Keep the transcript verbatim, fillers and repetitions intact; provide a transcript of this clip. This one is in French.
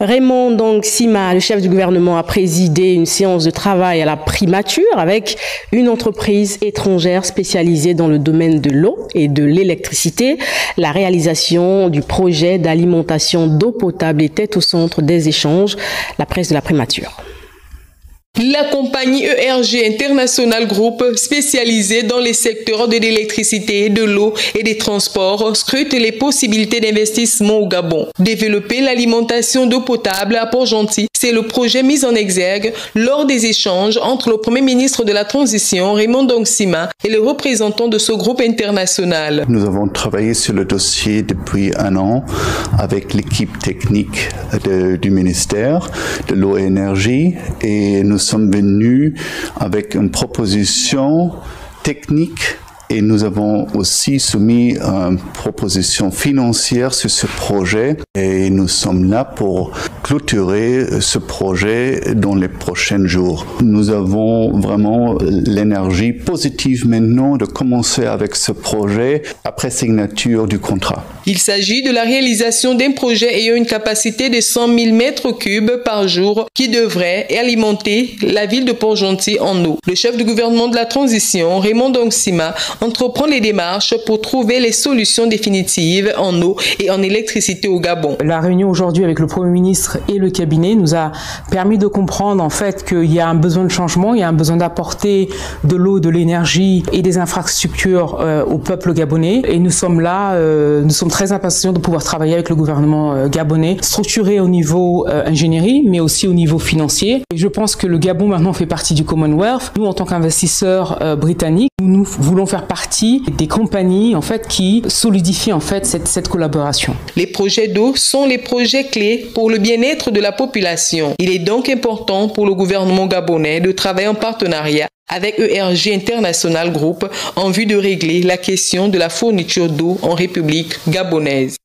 Raymond Ndong-Sima, le chef du gouvernement, a présidé une séance de travail à la primature avec une entreprise étrangère spécialisée dans le domaine de l'eau et de l'électricité. La réalisation du projet d'alimentation d'eau potable était au centre des échanges. La presse de la primature. La compagnie E R G International Group, spécialisée dans les secteurs de l'électricité, de l'eau et des transports, scrute les possibilités d'investissement au Gabon. Développer l'alimentation d'eau potable à Port-Gentil, c'est le projet mis en exergue lors des échanges entre le Premier ministre de la Transition, Raymond Ndong-Sima, et le représentant de ce groupe international. Nous avons travaillé sur le dossier depuis un an avec l'équipe technique de, du ministère de l'eau et énergie et nous sommes venus avec une proposition technique et nous avons aussi soumis une proposition financière sur ce projet et nous sommes là pour clôturer ce projet dans les prochains jours. Nous avons vraiment l'énergie positive maintenant de commencer avec ce projet après signature du contrat. Il s'agit de la réalisation d'un projet ayant une capacité de cent mille mètres cubes par jour qui devrait alimenter la ville de Port-Gentil en eau. Le chef du gouvernement de la transition, Raymond Ndong-Sima, entreprend les démarches pour trouver les solutions définitives en eau et en électricité au Gabon. La réunion aujourd'hui avec le Premier ministre et le cabinet nous a permis de comprendre en fait qu'il y a un besoin de changement, il y a un besoin d'apporter de l'eau, de l'énergie et des infrastructures euh, au peuple gabonais. Et nous sommes là, euh, nous sommes très impatients de pouvoir travailler avec le gouvernement euh, gabonais, structuré au niveau euh, ingénierie, mais aussi au niveau financier. Et je pense que le Gabon maintenant fait partie du Commonwealth. Nous, en tant qu'investisseurs euh, britanniques, nous voulons faire partie des compagnies en fait qui solidifient en fait cette, cette collaboration. Les projets d'eau sont les projets clés pour le bien-être de la population. Il est donc important pour le gouvernement gabonais de travailler en partenariat avec E R G International Group en vue de régler la question de la fourniture d'eau en République gabonaise.